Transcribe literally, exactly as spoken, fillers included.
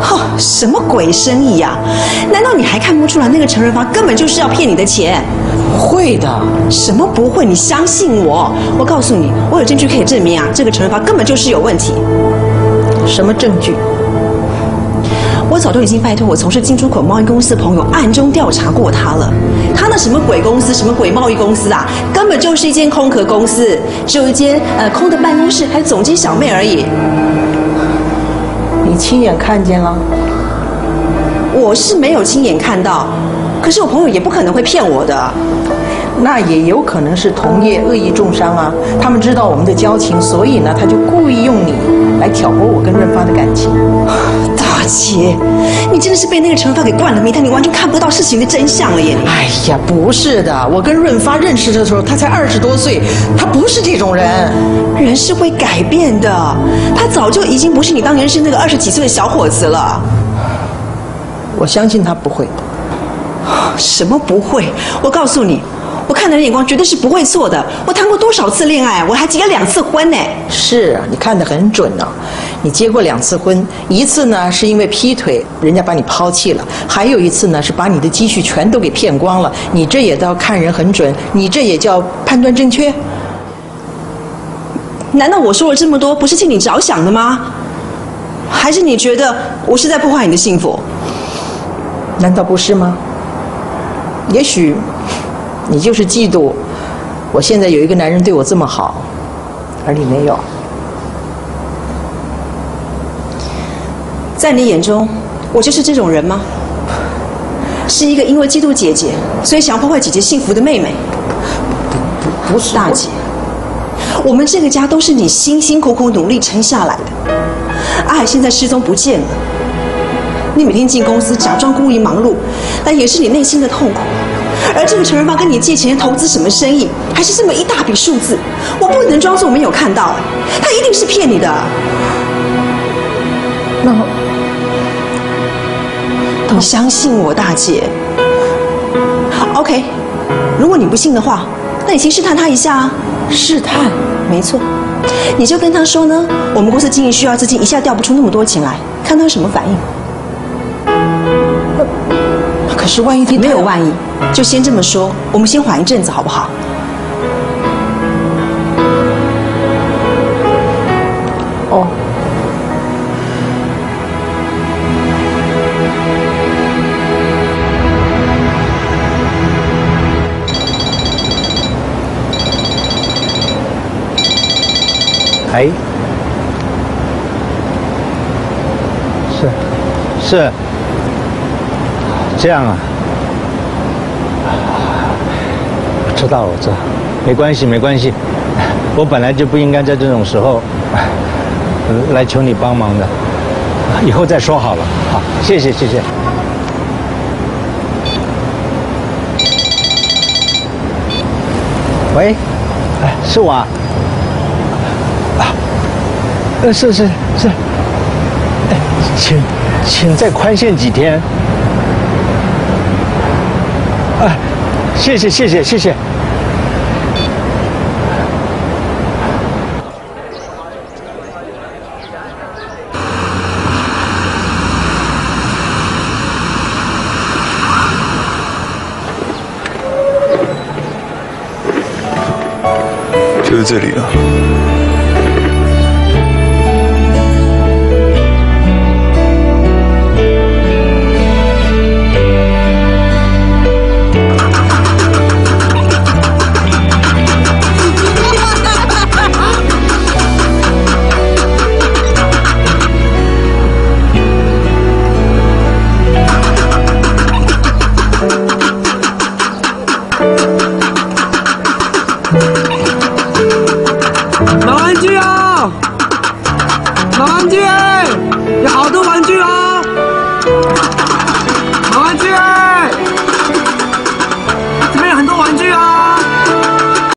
哦，什么鬼生意呀、啊？难道你还看不出来那个陈润发根本就是要骗你的钱？ 会的。 什么不会？你相信我，我告诉你，我有证据可以证明啊，这个陈润发根本就是有问题。 什么证据？ 我早就已经拜托我从事进出口贸易公司的朋友暗中调查过他了。他那什么鬼公司，什么鬼贸易公司啊，根本就是一间空壳公司，只有一间呃空的办公室，还有总监小妹而已。 你亲眼看见了？ 我是没有亲眼看到，可是我朋友也不可能会骗我的。 那也有可能是同业恶意重伤啊！他们知道我们的交情，所以呢，他就故意用你来挑拨我跟润发的感情。 大姐，你真的是被那个陈润发给灌了迷汤，你完全看不到事情的真相了耶！你哎呀，不是的，我跟润发认识的时候，他才二十多岁，他不是这种人。 人是会改变的，他早就已经不是你当年是那个二十几岁的小伙子了。 我相信他不会。 什么不会？我告诉你。我看人眼光绝对是不会错的。我谈过多少次恋爱，我还结了两次婚呢。 是啊，你看得很准呢、啊。你结过两次婚，一次呢是因为劈腿，人家把你抛弃了；还有一次呢是把你的积蓄全都给骗光了。你这也叫看人很准，你这也叫判断正确。 难道我说了这么多不是替你着想的吗？还是你觉得我是在破坏你的幸福？ 难道不是吗？也许。你就是嫉妒，我现在有一个男人对我这么好，而你没有。 在你眼中，我就是这种人吗？是一个因为嫉妒姐姐，所以想要破坏姐姐幸福的妹妹？ 不不不是大姐，我们这个家都是你辛辛苦苦努力撑下来的。阿海现在失踪不见了，你每天进公司假装故意忙碌，那也是你内心的痛苦。而这个陈润发跟你借钱投资什么生意，还是这么一大笔数字，我不能装作没有看到，他一定是骗你的。 那你相信我，大姐。OK， 如果你不信的话，那你先试探他一下啊。 试探？ 没错，你就跟他说呢，我们公司经营需要资金，一下调不出那么多钱来，看他有什么反应。 可是万一没有万一，就先这么说，我们先缓一阵子，好不好？ 哦。 哎，是，是。这样啊，我知道了，我知道，没关系，没关系。我本来就不应该在这种时候来求你帮忙的，以后再说好了。好，谢谢，谢谢。喂，哎，是我啊。啊，呃，是是是。哎，请请再宽限几天。哎，谢谢谢谢谢谢。 就是这里了。 老玩具啊！老玩具啊！